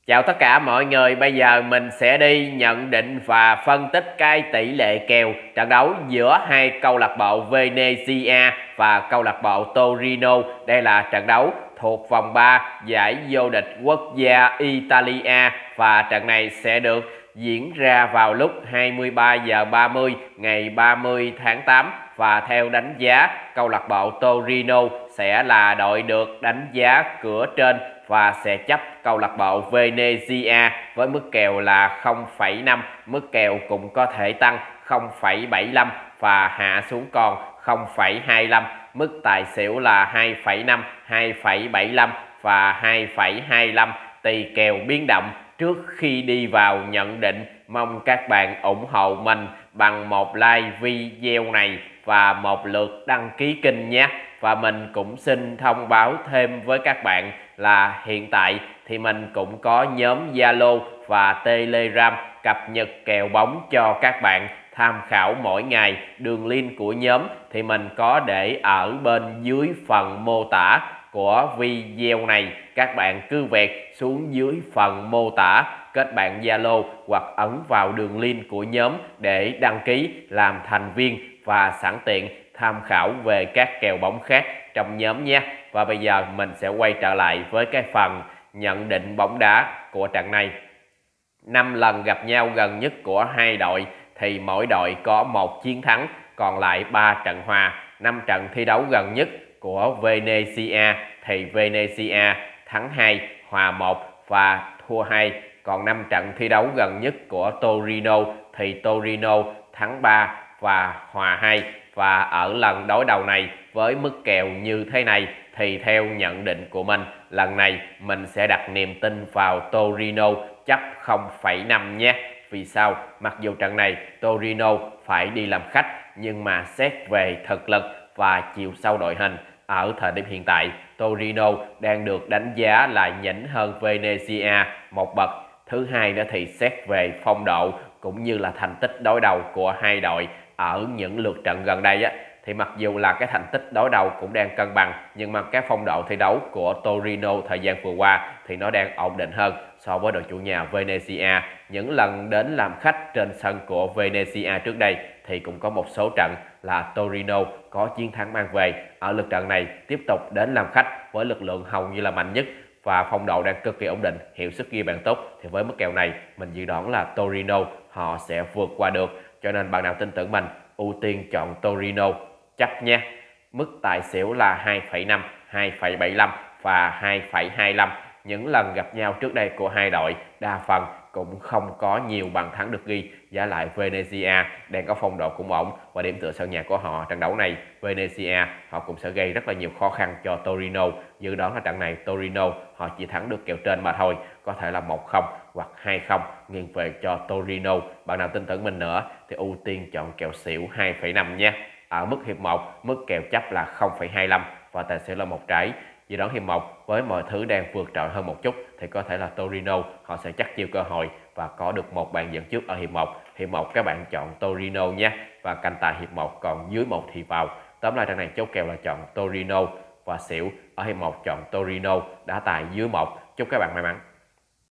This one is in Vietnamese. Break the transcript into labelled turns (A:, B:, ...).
A: Chào tất cả mọi người, bây giờ mình sẽ đi nhận định và phân tích cái tỷ lệ kèo trận đấu giữa hai câu lạc bộ Venezia và câu lạc bộ Torino. Đây là trận đấu thuộc vòng 3 giải vô địch quốc gia Italia và trận này sẽ được diễn ra vào lúc 23 giờ 30 ngày 30 tháng 8 và theo đánh giá câu lạc bộ Torino sẽ là đội được đánh giá cửa trên và sẽ chấp câu lạc bộ Venezia với mức kèo là 0,5. Mức kèo cũng có thể tăng 0,75 và hạ xuống còn 0,25. Mức tài xỉu là 2,5, 2,75 và 2,25 tùy kèo biến động. Trước khi đi vào nhận định, mong các bạn ủng hộ mình bằng một like video này và một lượt đăng ký kênh nhé. Và mình cũng xin thông báo thêm với các bạn là hiện tại thì mình cũng có nhóm Zalo và Telegram cập nhật kèo bóng cho các bạn tham khảo mỗi ngày. Đường link của nhóm thì mình có để ở bên dưới phần mô tả của video này. Các bạn cứ vẹt xuống dưới phần mô tả, kết bạn Zalo hoặc ấn vào đường link của nhóm để đăng ký làm thành viên và sẵn tiện tham khảo về các kèo bóng khác trong nhóm nhé. Và bây giờ mình sẽ quay trở lại với cái phần nhận định bóng đá của trận này. 5 lần gặp nhau gần nhất của hai đội thì mỗi đội có 1 chiến thắng, còn lại 3 trận hòa. 5 trận thi đấu gần nhất của Venezia thì Venezia thắng 2, hòa 1 và thua 2. Còn 5 trận thi đấu gần nhất của Torino thì Torino thắng 3 và hòa 2. Và ở lần đối đầu này với mức kèo như thế này thì theo nhận định của mình, lần này mình sẽ đặt niềm tin vào Torino chấp 0,5 nhé. Vì sao? Mặc dù trận này Torino phải đi làm khách, nhưng mà xét về thực lực và chiều sâu đội hình, ở thời điểm hiện tại Torino đang được đánh giá là nhỉnh hơn Venezia một bậc. Thứ hai nữa thì xét về phong độ cũng như là thành tích đối đầu của hai đội ở những lượt trận gần đây thì mặc dù là cái thành tích đối đầu cũng đang cân bằng, nhưng mà cái phong độ thi đấu của Torino thời gian vừa qua thì nó đang ổn định hơn so với đội chủ nhà Venezia. Những lần đến làm khách trên sân của Venezia trước đây thì cũng có một số trận là Torino có chiến thắng mang về. Ở lượt trận này tiếp tục đến làm khách với lực lượng hầu như là mạnh nhất và phong độ đang cực kỳ ổn định, hiệu suất ghi bàn tốt, thì với mức kèo này mình dự đoán là Torino họ sẽ vượt qua được. Cho nên bạn nào tin tưởng mình ưu tiên chọn Torino chấp nha. Mức tài xỉu là 2,5, 2,75 và 2,25. Những lần gặp nhau trước đây của hai đội đa phần cũng không có nhiều bàn thắng được ghi. Giá lại Venezia đang có phong độ cũng ổn và điểm tựa sân nhà của họ trận đấu này Venezia họ cũng sẽ gây rất là nhiều khó khăn cho Torino. Dự đoán là trận này Torino họ chỉ thắng được kèo trên mà thôi, có thể là 1-0 hoặc 2-0 nghiêng về cho Torino. Bạn nào tin tưởng mình nữa thì ưu tiên chọn kèo xỉu 2,5 nha. Ở mức hiệp 1 mức kèo chấp là 0,25 và tài xỉu là 1 trái. Dự đoán hiệp 1 với mọi thứ đang vượt trội hơn một chút thì có thể là Torino họ sẽ chắc chiêu cơ hội và có được một bàn dẫn trước ở hiệp 1. Hiệp 1 các bạn chọn Torino nhé, và canh tài hiệp 1 còn dưới 1 thì vào. Tóm lại trận này chốt kèo là chọn Torino và xỉu. Ở hiệp 1 chọn Torino, đá tài dưới 1. Chúc các bạn may mắn.